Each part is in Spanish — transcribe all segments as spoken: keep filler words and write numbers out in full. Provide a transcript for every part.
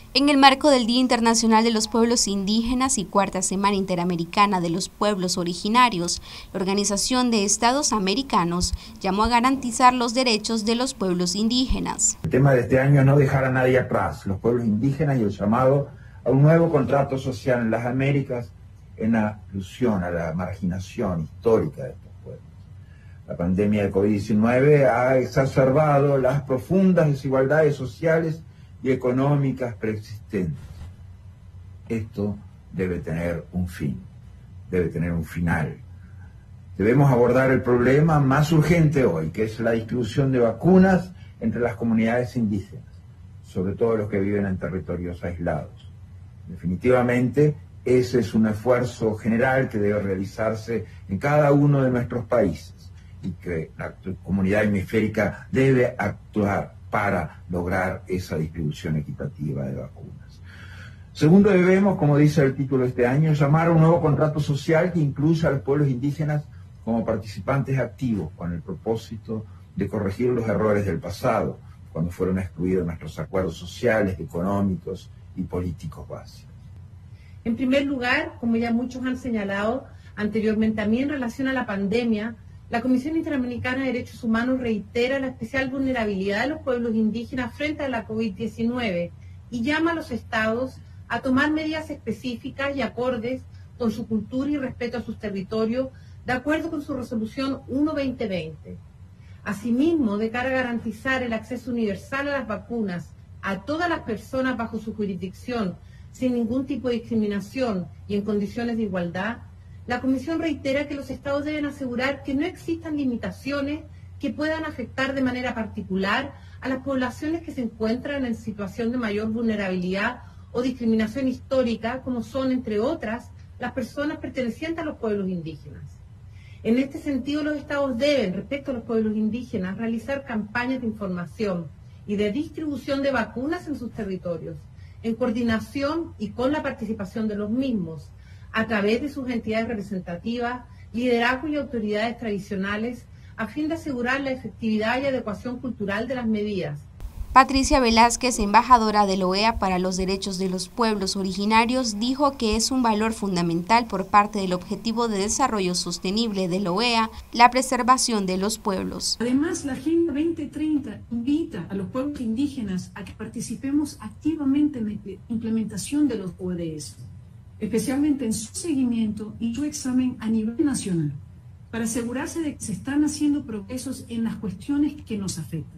En el marco del Día Internacional de los Pueblos Indígenas y Cuarta Semana Interamericana de los Pueblos Originarios, la Organización de Estados Americanos llamó a garantizar los derechos de los pueblos indígenas. El tema de este año es no dejar a nadie atrás, los pueblos indígenas y el llamado a un nuevo contrato social en las Américas en alusión a la marginación histórica de estos pueblos. La pandemia de COVID diecinueve ha exacerbado las profundas desigualdades sociales y económicas preexistentes. Esto debe tener un fin, debe tener un final. Debemos abordar el problema más urgente hoy, que es la distribución de vacunas entre las comunidades indígenas, sobre todo los que viven en territorios aislados. Definitivamente, ese es un esfuerzo general que debe realizarse en cada uno de nuestros países y que la comunidad hemisférica debe actuar para lograr esa distribución equitativa de vacunas. Segundo, debemos, como dice el título de este año, llamar a un nuevo contrato social que incluya a los pueblos indígenas como participantes activos, con el propósito de corregir los errores del pasado, cuando fueron excluidos nuestros acuerdos sociales, económicos y políticos básicos. En primer lugar, como ya muchos han señalado anteriormente, también en relación a la pandemia, la Comisión Interamericana de Derechos Humanos reitera la especial vulnerabilidad de los pueblos indígenas frente a la COVID diecinueve y llama a los estados a tomar medidas específicas y acordes con su cultura y respeto a sus territorios, de acuerdo con su resolución uno barra veinte veinte. Asimismo, de cara a garantizar el acceso universal a las vacunas a todas las personas bajo su jurisdicción, sin ningún tipo de discriminación y en condiciones de igualdad, la Comisión reitera que los estados deben asegurar que no existan limitaciones que puedan afectar de manera particular a las poblaciones que se encuentran en situación de mayor vulnerabilidad o discriminación histórica, como son, entre otras, las personas pertenecientes a los pueblos indígenas. En este sentido, los estados deben, respecto a los pueblos indígenas, realizar campañas de información y de distribución de vacunas en sus territorios, en coordinación y con la participación de los mismos, a través de sus entidades representativas, liderazgos y autoridades tradicionales, a fin de asegurar la efectividad y adecuación cultural de las medidas. Patricia Velázquez, embajadora de la O E A para los Derechos de los Pueblos Originarios, dijo que es un valor fundamental por parte del Objetivo de Desarrollo Sostenible de la O E A la preservación de los pueblos. Además, la Agenda veinte treinta invita a los pueblos indígenas a que participemos activamente en la implementación de los O D S, especialmente en su seguimiento y su examen a nivel nacional, para asegurarse de que se están haciendo progresos en las cuestiones que nos afectan.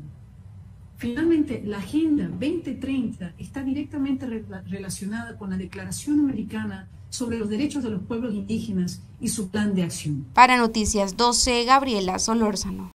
Finalmente, la Agenda veinte treinta está directamente re- relacionada con la Declaración Americana sobre los Derechos de los Pueblos Indígenas y su plan de acción. Para Noticias doce, Gabriela Solórzano.